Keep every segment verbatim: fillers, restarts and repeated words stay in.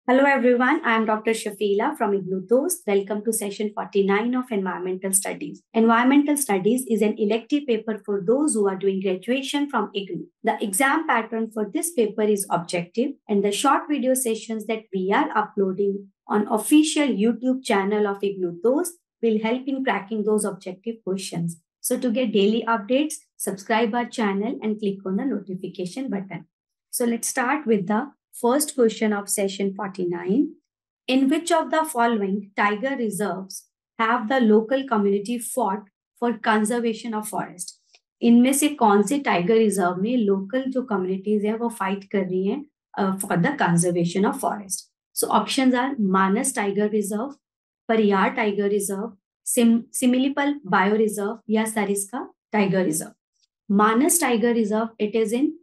Hello everyone, I am Doctor Shafila from IGNOU Dost. Welcome to session forty-nine of Environmental Studies. Environmental Studies is an elective paper for those who are doing graduation from IGNOU. The exam pattern for this paper is objective, and the short video sessions that we are uploading on official YouTube channel of IGNOU Dost will help in cracking those objective questions. So to get daily updates, subscribe our channel and click on the notification button. So let's start with the first question of session forty-nine. In which of the following tiger reserves have the local community fought for conservation of forest? इनमें से कौन से tiger reserve में local जो communities है वो fight कर रही हैं for the conservation of forest? So options are Manas tiger reserve, Periyar tiger reserve, Similipal bio reserve या Sariska tiger reserve. Manas tiger reserve it is in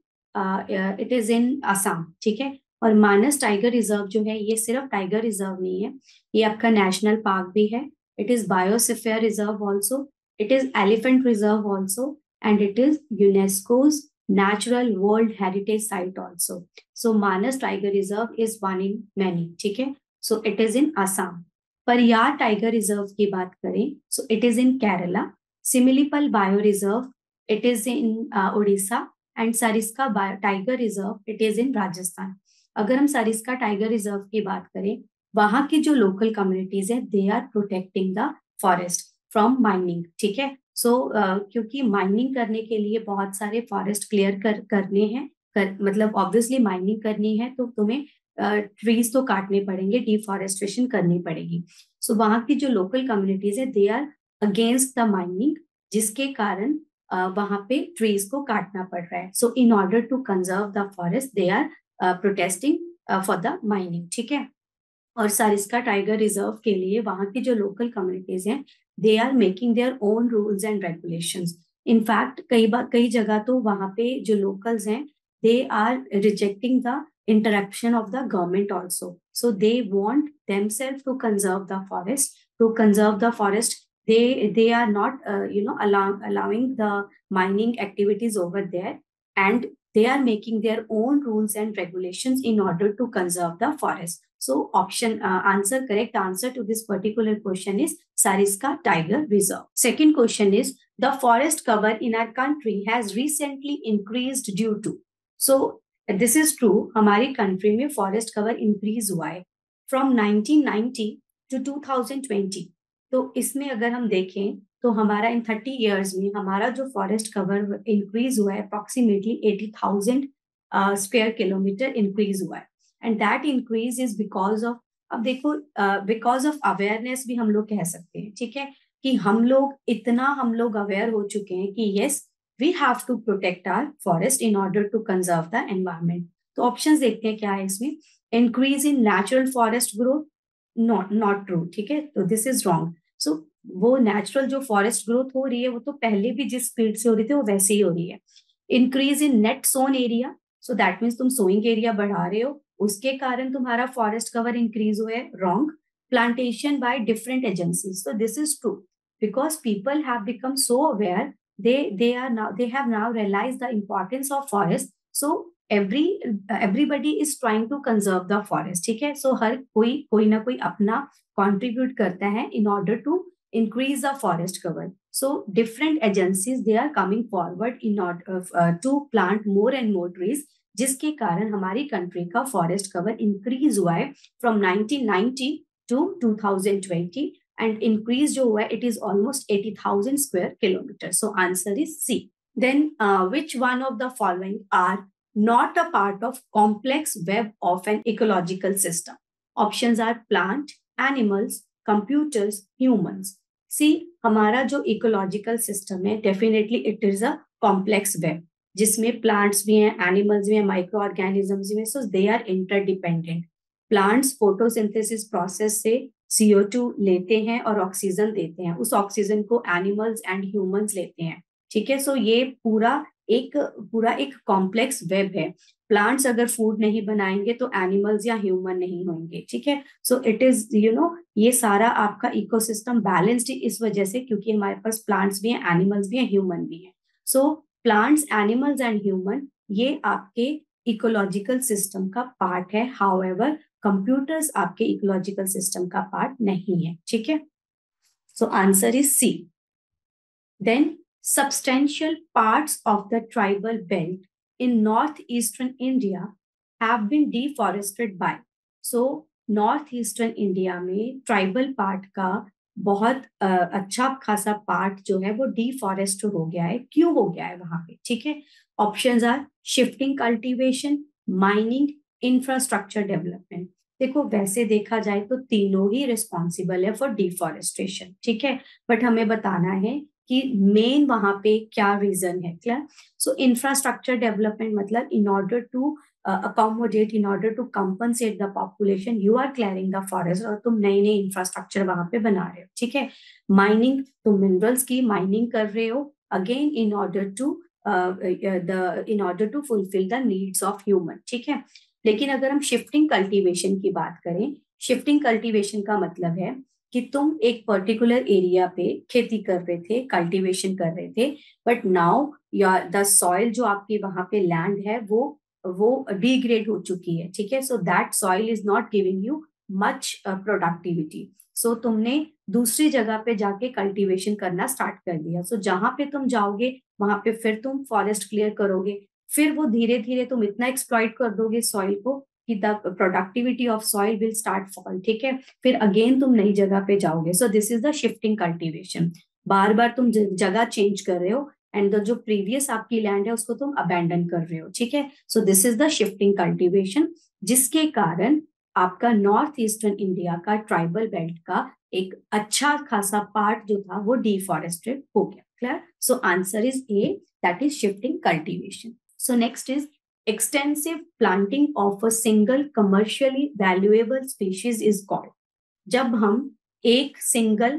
it is in Assam, ठीक है. और मानस टाइगर रिजर्व जो है ये सिर्फ टाइगर रिजर्व नहीं है, ये आपका नेशनल पार्क भी है. It is biosphere reserve also, it is elephant reserve also, and it is UNESCO's natural world heritage site also. So Manas tiger reserve is one in many, ठीक है. So it is in Assam. Periyar tiger reserve की बात करें so it is in Kerala. Similipal bio reserve it is in Orissa, and Sariska tiger reserve it is in Rajasthan. अगर हम Sariska tiger reserve की बात करें, वहां की जो लोकल कम्युनिटीज है they are protecting the forest from mining, ठीक है. सो क्योंकि माइनिंग करने के लिए बहुत सारे फॉरेस्ट क्लियर कर करने हैं, कर, मतलब ऑब्वियसली माइनिंग करनी है तो तुम्हें ट्रीज uh, तो काटने पड़ेंगे, डिफॉरेस्टेशन करनी पड़ेगी. सो so, वहां की जो लोकल कम्युनिटीज है they are against the mining, जिसके कारण uh, वहां पे ट्रीज को काटना पड़ रहा है. So in order to conserve the forest they are protesting for the mining, ठीक है. और सरिस्का टाइगर रिजर्व के लिए वहां की जो लोकल कम्युनिटीज हैं they are making their own rules and regulations. In fact कई बार कई जगह तो वहां पे जो लोकल्स हैं they are rejecting the interruption of the government also. So they want themselves to conserve the forest. To conserve the forest, they they are not uh, you know allow, allowing the mining activities over there, and they are making their own rules and regulations in order to conserve the forest. So option uh, answer correct answer to this particular question is Sariska Tiger Reserve. Second question is the forest cover in our country has recently increased due to. So this is true, हमारी country में forest cover increase हुआ है from nineteen ninety to two thousand twenty. तो इसमें अगर हम देखें तो हमारा इन थर्टी इयर्स में हमारा जो फॉरेस्ट कवर इंक्रीज हुआ है approximately eighty thousand square kilometer increase हुआ है. And that increase is because of, अब देखो बिकॉज ऑफ अवेयरनेस भी हम लोग कह सकते हैं, ठीक है, कि हम लोग इतना हम लोग अवेयर हो चुके हैं कि yes we have to protect our forest in order to conserve the environment. तो ऑप्शंस देखते हैं क्या है इसमें. Increase in natural forest growth, not not true, ठीक है. तो दिस इज रॉन्ग. सो वो नेचुरल जो फॉरेस्ट ग्रोथ हो रही है वो तो पहले भी जिस स्पीड से हो रही थी वो वैसे ही हो रही है. Increase in net sown area, so that means तुम सोइंग एरिया बढ़ा रहे हो, उसके कारण तुम्हारा फॉरेस्ट कवर इंक्रीज हुआ है. Wrong. Plantation by different agencies, so this is true because people have become so aware. they they are now they have now realized the importance of forest. So every uh, everybody is trying to conserve the forest, ठीक है. so हर कोई कोई ना कोई अपना contribute करता है in order to increase the forest cover. So different agencies they are coming forward in order uh, to plant more and more trees, जिसके कारण हमारी कंट्री का फॉरेस्ट कवर इंक्रीज हुआ है from nineteen ninety to two thousand twenty. and increase जो हुआ है it is almost eighty thousand square kilometers. So answer is C. Then uh, which one of the following are not a part of complex web of an ecological system? Options are plant, animals, computers, humans. See, हमारा जो ecological system है definitely it is a complex web, जिसमें plants भी हैं, animals भी हैं, microorganisms भी हैं. So they are interdependent. Plants photosynthesis process से C O टू लेते हैं और ऑक्सीजन देते हैं, उस ऑक्सीजन को एनिमल्स एंड ह्यूमंस लेते हैं, ठीक है. सो so ये पूरा एक पूरा एक कॉम्प्लेक्स वेब है. प्लांट्स अगर फूड नहीं बनाएंगे तो एनिमल्स या ह्यूमन नहीं होंगे, ठीक है. So it is you know ये सारा आपका इकोसिस्टम बैलेंस्ड इस वजह से क्योंकि हमारे पास प्लांट्स भी हैं, एनिमल्स भी हैं, ह्यूमन भी हैं. So plants, animals and human ये आपके इकोलॉजिकल सिस्टम का पार्ट है. हाउएवर कंप्यूटर्स आपके इकोलॉजिकल सिस्टम का पार्ट नहीं है, ठीक है। So answer is C. Then substantial parts of the tribal belt in northeastern India have been deforested by. So northeastern India में tribal part का बहुत uh, अच्छा खासा पार्ट जो है वो डिफॉरेस्ट हो गया है। क्यों हो गया है वहां पे, ठीक है। Options are shifting cultivation, mining, infrastructure development. देखो वैसे देखा जाए तो तीनों ही रिस्पॉन्सिबल है फॉर डिफॉरेस्टेशन, ठीक है, बट हमें बताना है कि मेन वहां पे क्या रीजन है। क्लियर। सो इंफ्रास्ट्रक्चर डेवलपमेंट मतलब in order to accommodate, in order to compensate the population, you are clearing the forest और तुम नई नई इंफ्रास्ट्रक्चर वहां पे बना रहे हो, ठीक है। माइनिंग, तुम मिनरल्स की माइनिंग कर रहे हो, again in order to the in order to fulfil the needs of human, ठीक है। लेकिन अगर हम शिफ्टिंग कल्टीवेशन की बात करें, शिफ्टिंग कल्टीवेशन का मतलब है कि तुम एक पर्टिकुलर एरिया पे खेती कर रहे थे, कल्टीवेशन कर रहे थे, but now your the soil जो आपकी वहां पे लैंड है वो वो डिग्रेड हो चुकी है, ठीक है। So that soil is not giving you much productivity. So तुमने दूसरी जगह पे जाके कल्टीवेशन करना स्टार्ट कर दिया। सो so, जहां पे तुम जाओगे वहां पे फिर तुम फॉरेस्ट क्लियर करोगे, फिर वो धीरे धीरे तुम इतना एक्सप्लॉइट कर दोगे सॉइल को कि the productivity of soil will start fall, ठीक है। फिर अगेन तुम नई जगह पे जाओगे। So this is the shifting cultivation. बार बार तुम जगह चेंज कर रहे हो एंड जो प्रीवियस आपकी लैंड है उसको तुम अबैंडन कर रहे हो, ठीक है। So this is the shifting cultivation, जिसके कारण आपका नॉर्थ ईस्टर्न इंडिया का ट्राइबल बेल्ट का एक अच्छा खासा पार्ट जो था वो डिफॉरेस्टेड हो गया। Clear. So answer is A, that is shifting cultivation. So next is extensive planting of a single commercially valuable species is called. जब हम एक सिंगल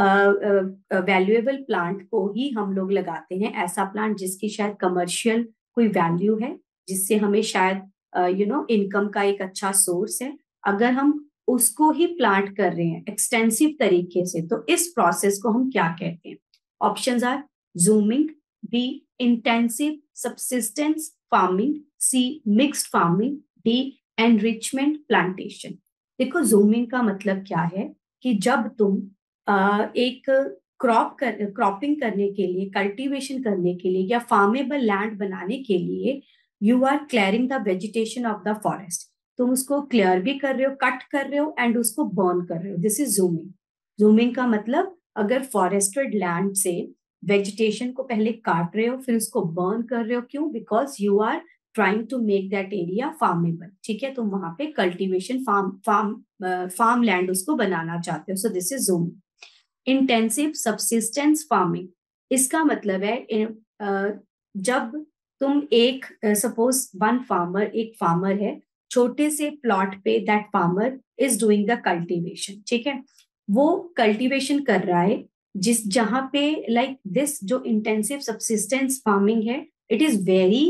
वैल्यूएबल प्लांट को ही हम लोग लगाते हैं, ऐसा प्लांट जिसकी शायद कमर्शियल कोई वैल्यू है, जिससे हमें शायद यू नो इनकम का एक अच्छा सोर्स है, अगर हम उसको ही प्लांट कर रहे हैं एक्सटेंसिव तरीके से, तो इस प्रोसेस को हम क्या कहते हैं? Options are jhuming, B intensive subsistence farming, C mixed farming, D enrichment plantation. देखो जूमिंग का मतलब क्या है कि जब तुम आ, एक क्रॉप कर क्रॉपिंग करने के लिए, कल्टीवेशन करने के लिए या फार्मेबल लैंड बनाने के लिए you are clearing the vegetation of the forest, तुम उसको क्लियर भी कर रहे हो, कट कर रहे हो एंड उसको बर्न कर रहे हो, दिस इज जूमिंग। जूमिंग का मतलब अगर फॉरेस्टेड लैंड से वेजिटेशन को पहले काट रहे हो फिर उसको बर्न कर रहे हो, क्यों? Because you are trying to make that area farmable, ठीक है। तुम वहां पे cultivation farm farm farm land उसको बनाना चाहते हो। So this is jhuming. Intensive subsistence farming, इसका मतलब है uh, जब तुम एक सपोज वन फार्मर, एक फार्मर है छोटे से प्लॉट पे, that farmer is doing the cultivation, ठीक है। वो कल्टीवेशन कर रहा है जिस जहां पे लाइक like दिस जो इंटेंसिव सब्सिस्टेंस फार्मिंग है, it is very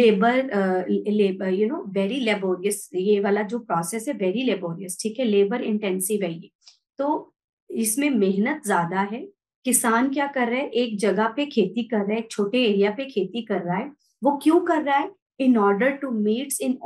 labour labour you know very laborious, ये वाला जो प्रोसेस है वेरी लेबोरियस, ठीक है, लेबर इंटेंसिव है ये। तो इसमें मेहनत ज्यादा है। किसान क्या कर रहा है, एक जगह पे खेती कर रहा है, एक छोटे एरिया पे खेती कर रहा है। वो क्यों कर रहा है? In order to meets in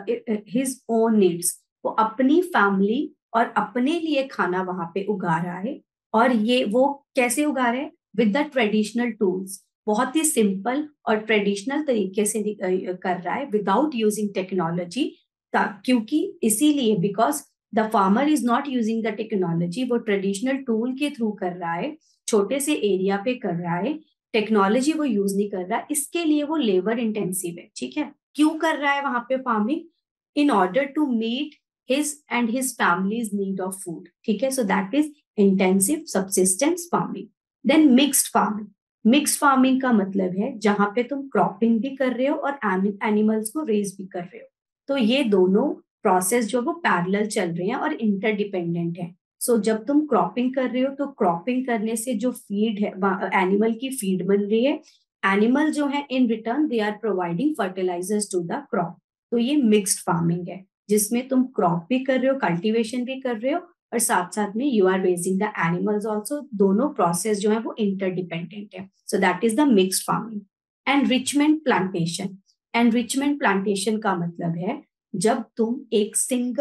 his own needs, वो अपनी फैमिली और अपने लिए खाना वहां पे उगा रहा है। और ये वो कैसे उगा रहे हैं? विद द ट्रेडिशनल टूल्स, बहुत ही सिंपल और ट्रेडिशनल तरीके से कर रहा है विदाउट यूजिंग टेक्नोलॉजी। क्योंकि इसीलिए because the farmer is not using the technology, वो ट्रेडिशनल टूल के थ्रू कर रहा है, छोटे से एरिया पे कर रहा है, टेक्नोलॉजी वो यूज नहीं कर रहा, इसके लिए वो लेबर इंटेंसिव है, ठीक है। क्यों कर रहा है वहां पे farming? In order to meet his and his families need of food, ठीक है। So that is intensive subsistence farming. Then mixed farming, mixed farming का मतलब है जहां पे तुम क्रॉपिंग भी कर रहे हो और एनिमल्स को रेज भी कर रहे हो। तो ये दोनों प्रोसेस जो वो पैरेलल चल रहे हैं और इंटरडिपेंडेंट है। सो so, जब तुम क्रॉपिंग कर रहे हो तो क्रॉपिंग करने से जो फीड है, एनिमल की फीड बन रही है, एनिमल जो है in return they are providing fertilisers to the crop. तो ये मिक्स्ड फार्मिंग है जिसमें तुम क्रॉप भी कर रहे हो, कल्टीवेशन भी कर रहे हो और साथ साथ में you are raising the animals also. दोनों प्रोसेस जो है वो इंटरडिपेंडेंट है। So that is the mixed farming. Enrichment plantation, enrichment plantation का मतलब है जब तुम एक सिंगल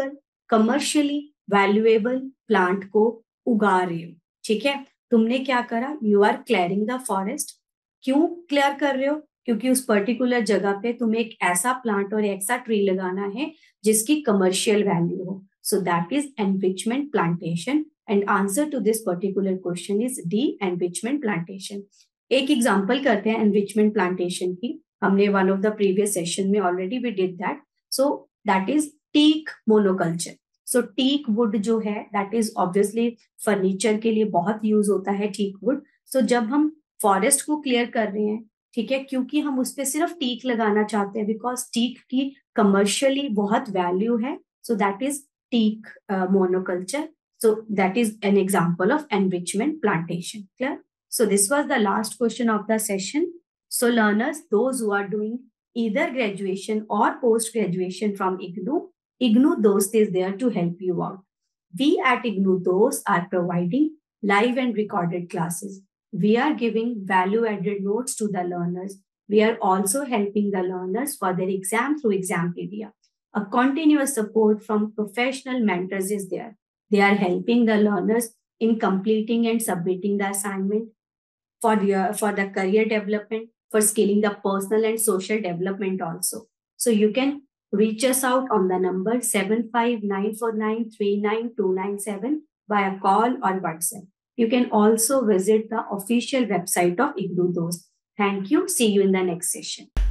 कमर्शियली वैल्यूएबल प्लांट को उगा रहे हो, ठीक है। तुमने क्या करा, you are clearing the forest. क्यों क्लियर कर रहे हो? क्योंकि उस पर्टिकुलर जगह पे तुम्हें एक ऐसा प्लांट और ऐसा ट्री लगाना है जिसकी कमर्शियल वैल्यू हो। So that is enrichment plantation and answer to this particular question is D, enrichment plantation. एक एग्जांपल करते हैं एनरिचमेंट प्लांटेशन की। हमने one of the previous session में already we did that. So that is teak monoculture. So teak wood जो है that is obviously furniture के लिए बहुत यूज होता है टीक वुड। सो जब हम फॉरेस्ट को क्लियर कर रहे हैं, ठीक है, क्योंकि हम उस पर सिर्फ टीक लगाना चाहते हैं बिकॉज टीक की कमर्शियली बहुत वैल्यू है। So that is teak monoculture. So that is an example of enrichment plantation. Clear? So this was the last question of the session. So learners, those who are doing either graduation or post-graduation from I G N U, I G N U Dost is there to help you out. We at I G N U Dost are providing live and recorded classes. We are giving value-added notes to the learners. We are also helping the learners for their exam through Exampedia. A continuous support from professional mentors is there. They are helping the learners in completing and submitting the assignment, for your for the career development, for scaling the personal and social development also. So you can reach us out on the number seven five nine four nine three nine two nine seven via call or WhatsApp. You can also visit the official website of I G N U Dost. Thank you. See you in the next session.